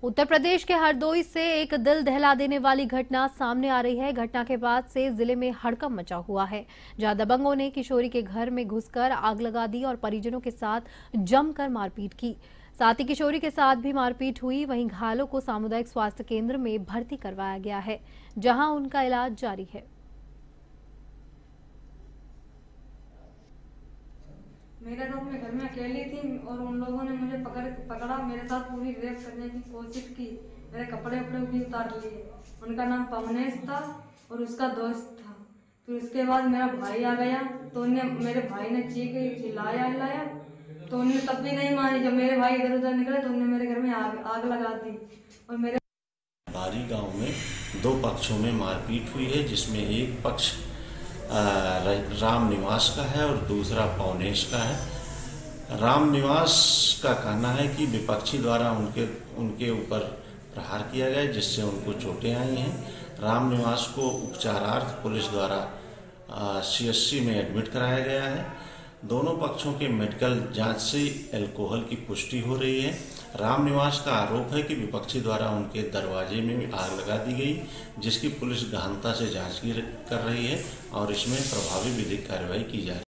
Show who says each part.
Speaker 1: उत्तर प्रदेश के हरदोई से एक दिल दहला देने वाली घटना सामने आ रही है। घटना के बाद से जिले में हड़कंप मचा हुआ है, जहां दबंगों ने किशोरी के घर में घुसकर आग लगा दी और परिजनों के साथ जमकर मारपीट की। साथ ही किशोरी के साथ भी मारपीट हुई। वहीं घायलों को सामुदायिक स्वास्थ्य केंद्र में भर्ती करवाया गया है, जहां उनका इलाज जारी है।
Speaker 2: मेरे तो अपने घर में अकेली थी और उन लोगों ने मुझे पकड़ा, मेरे साथ पूरी रेप करने की कोशिश की। मेरे कपड़े उपड़े भी उतार लिए। उनका नाम पवनेश था और उसका दोस्त था। फिर उसके बाद मेरा भाई आ गया तो मेरे भाई ने चिल्लाया तो उन्हें तब भी नहीं मानी। जब मेरे भाई इधर उधर निकले तो उन्होंने मेरे घर में आग लगा दी। और मेरे
Speaker 3: बारी गांव में दो पक्षों में मारपीट हुई है, जिसमें एक पक्ष राम निवास का है और दूसरा पवनेश का है। राम निवास का कहना है कि विपक्षी द्वारा उनके ऊपर प्रहार किया गया, जिससे उनको चोटें आई हैं। राम निवास को उपचारार्थ पुलिस द्वारा सीएचसी में एडमिट कराया गया है। दोनों पक्षों के मेडिकल जांच से अल्कोहल की पुष्टि हो रही है। राम निवास का आरोप है कि विपक्षी द्वारा उनके दरवाजे में आग लगा दी गई, जिसकी पुलिस गहनता से जांच कर रही है और इसमें प्रभावी विधिक कार्रवाई की जा रही है।